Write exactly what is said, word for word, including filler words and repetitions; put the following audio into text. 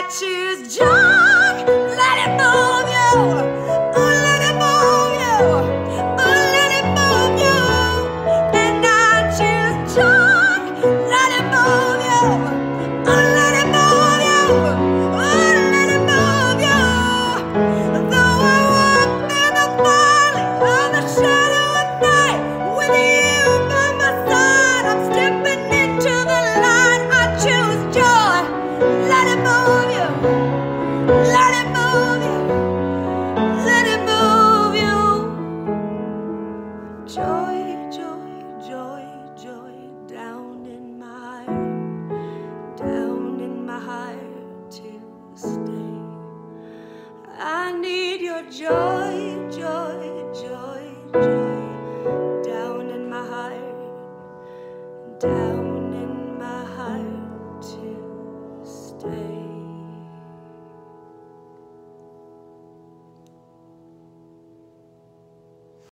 choose joy. Let it move you. Oh, let it move you. Oh, let it move you. And I choose joy. Let it move you. Oh, let it move you. Oh, let it move you. Though I walk through the valley of the shadow of night, with you by my side, I'm stepping into the light. I choose joy. Let it move you. Let it move you. Let it move you. Joy, joy, joy, joy, down in my heart, down in my heart to stay. I need your joy.